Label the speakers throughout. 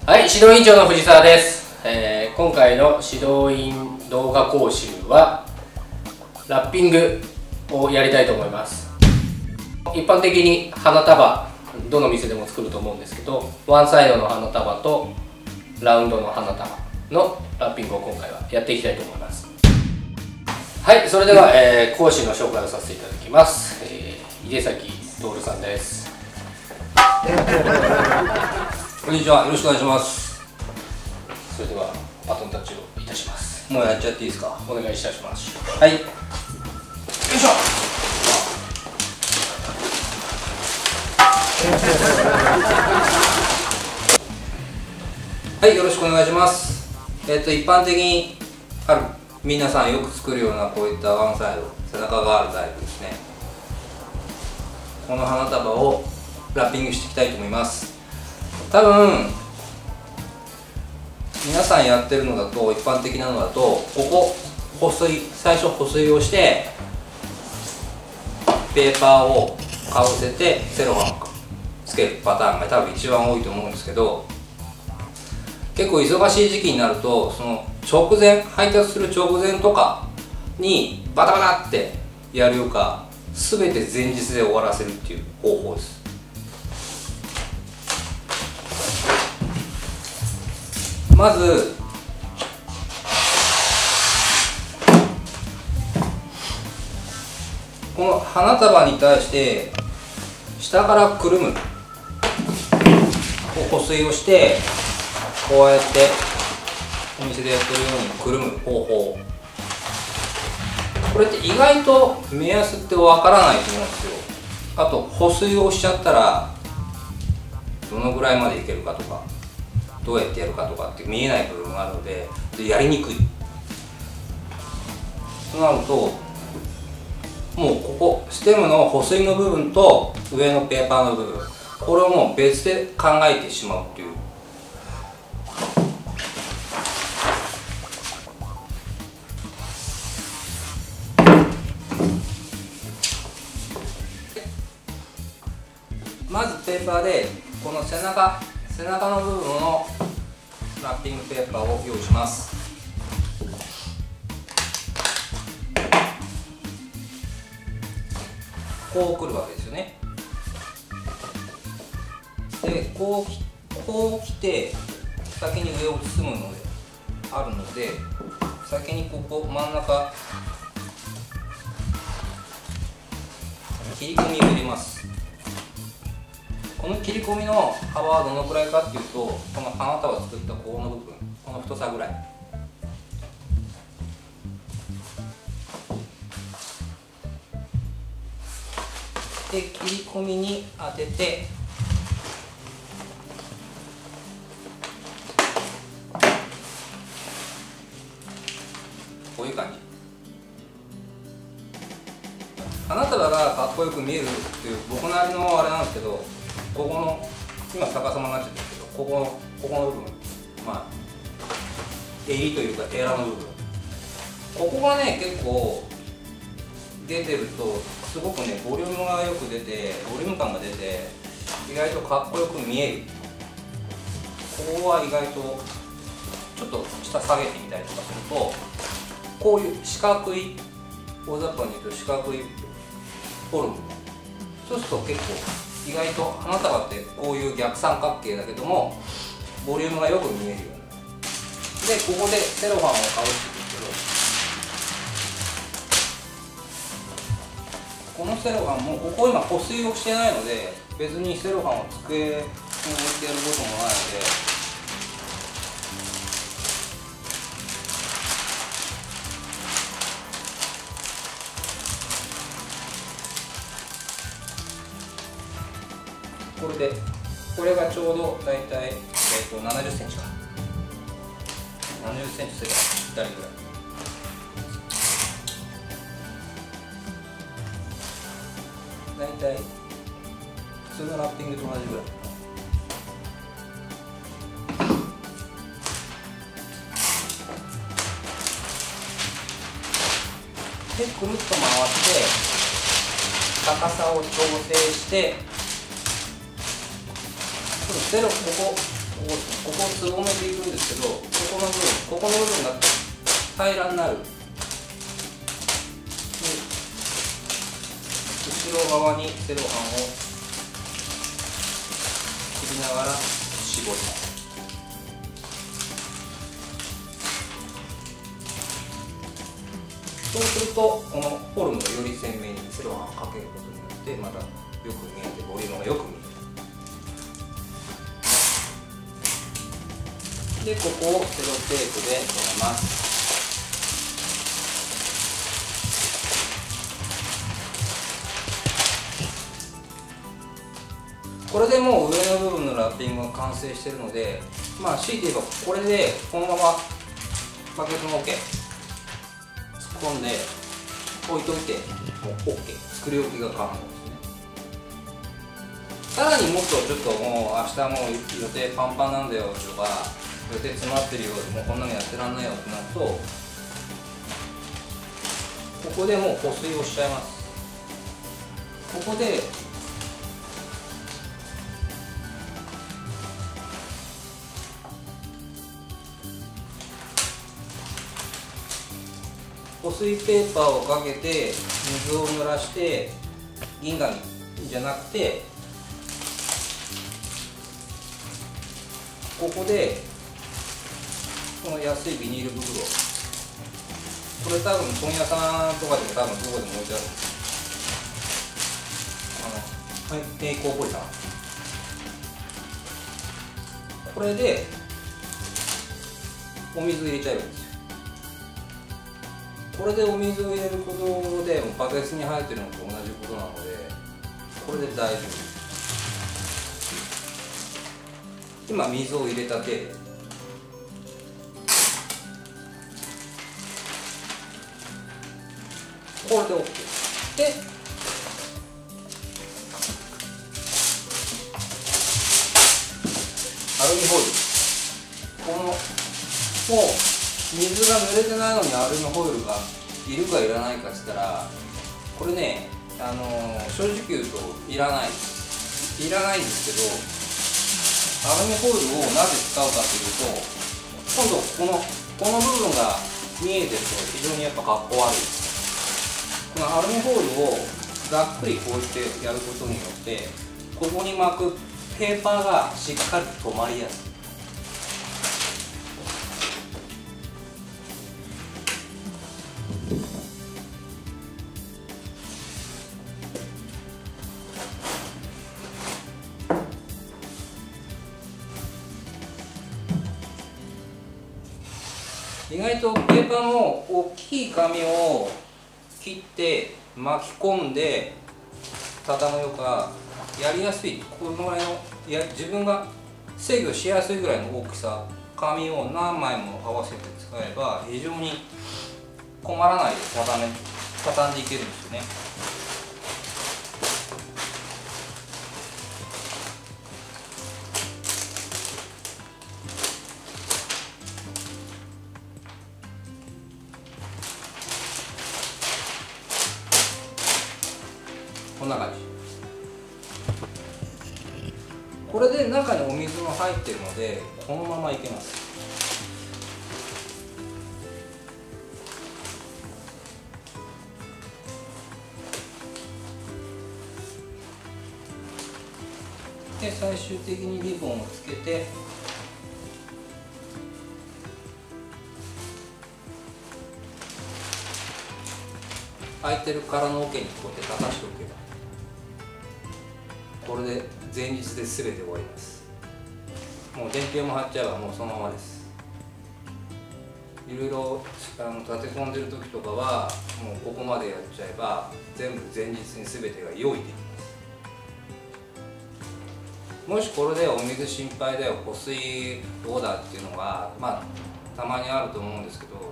Speaker 1: はい、指導委員長の藤沢です。今回の指導員動画講習はラッピングをやりたいと思います。一般的に花束、どの店でも作ると思うんですけど、ワンサイドの花束とラウンドの花束のラッピングを今回はやっていきたいと思います。はい、それでは、講師の紹介をさせていただきます。井出崎徹さんです。
Speaker 2: こんにちは、よろしくお願いします。
Speaker 1: それではバトンタッチをいたします。
Speaker 2: もうやっちゃっていいですか。
Speaker 1: お願いいたします。
Speaker 2: はい。よいしょ。はい、よろしくお願いします。一般的に皆さんよく作るようなこういったワンサイド、背中があるタイプですね。この花束をラッピングしていきたいと思います。多分皆さんやってるのだと、一般的なのだと、ここ最初保水をしてペーパーをかぶせてセロハンをつけるパターンが多分一番多いと思うんですけど、結構忙しい時期になると、その直前、配達する直前とかにバタバタってやるよりか、全て前日で終わらせるっていう方法です。まずこの花束に対して下からくるむ、保水をしてこうやってお店でやってるようにくるむ方法、これって意外と目安ってわからないと思うんですよ。あと保水をしちゃったらどのぐらいまでいけるかとか、どうやってやるかとかって見えない部分があるので、やりにくいとなると、もうここステムの保水の部分と上のペーパーの部分、これをもう別で考えてしまうっていう。まずペーパーでこの背中の部分のラッピングペーパーを用意します。こうくるわけですよね。でこう来て先に上を包むのであるので、先にここ真ん中切り込みを入れます。この切り込みの幅はどのくらいかっていうと、この花束を作ったこの部分、この太さぐらい。で切り込みに当ててこういう感じ。花束がかっこよく見えるっていう僕なりのあれなんですけど、ここの今逆さまになっちゃってるけど、ここの部分、まあ襟というかエラの部分、ここがね結構出てるとすごくねボリュームがよく出て、ボリューム感が出て意外とかっこよく見える。ここは意外とちょっと下下げてみたりとかすると、こういう四角い、大雑把に言うと四角いフォルム、そうすると結構意外と花束ってこういう逆三角形だけどもボリュームがよく見えるように。でここでセロハンをかぶしていくんですけど、このセロハンもここ今保水をしてないので、別にセロハンを机に置いてやることもないので、これがちょうどだいたい70センチか、70センチすればぴったりぐらい。だいたい普通のラッピングと同じぐらい。でくるっと回って高さを調整して、こここをつぼめていくんですけど、ここの部分が平らになる。後ろ側にセロハンを切りながら絞ります。そうするとこのフォルムがより鮮明にセロハンをかけることによってまたよく見えてボリュームがよく見える。でここをセロテープで留めます。これでもう上の部分のラッピングが完成しているので、まあ強いて言えばこれでこのままバケツの桶突っ込んで置いといてもう OK、 作り置きが可能ですね。さらにもっとちょっともう明日もう予定パンパンなんだよとか予定詰まってるよ、もうこんなのやってらんないよってなるとここでもう保水をしちゃいます。ここで保水ペーパーをかけて水を濡らして銀紙じゃなくてここでこの安いビニール袋、これ多分問屋さんとかでも多分どこでも置いてあるんです。平行ポリさんこれでお水入れちゃえばいいんですよ。これでお水を入れることでバケツに入ってるのと同じことなのでこれで大丈夫です。今水を入れた手でこれで OK でアルミホイル、このもう水が濡れてないのにアルミホイルがいるかいらないかっつったらこれね、正直言うといらないんですけど、アルミホイルをなぜ使うかというと今度この部分が見えてると非常にやっぱかっこ悪いです。このアルミホイルをざっくりこうしてやることによってここに巻くペーパーがしっかりと止まりやすい。意外とペーパーも大きい紙を切って巻き込んで畳むよかやりやすい、このぐらいの自分が制御しやすいぐらいの大きさ紙を何枚も合わせて使えば非常に困らないで畳んでいけるんですよね。こんな感じ。これで中にお水も入っているのでこのままいけます。で最終的にリボンをつけて空いてる空の桶にこうやって立たしておけばこれで前日で全て終わります。もう伝票も貼っちゃえばもうそのままです。いろいろ立て込んでる時とかはもうここまでやっちゃえば全部前日に全てが用意できます。もしこれでお水心配だよ保水どうだっていうのがまあたまにあると思うんですけど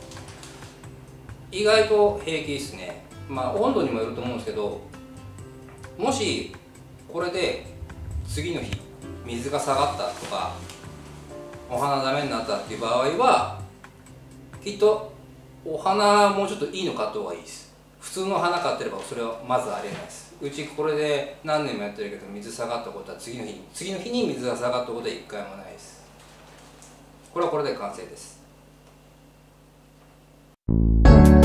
Speaker 2: 意外と平気ですね。まあ温度にもよると思うんですけどもしこれで次の日水が下がったとかお花ダメになったっていう場合はきっとお花もうちょっといいの買った方がいいです。普通の花買ってればそれはまずありえないです。うちこれで何年もやってるけど水下がったことは次の日に水が下がったことは一回もないです。 これはこれで完成です。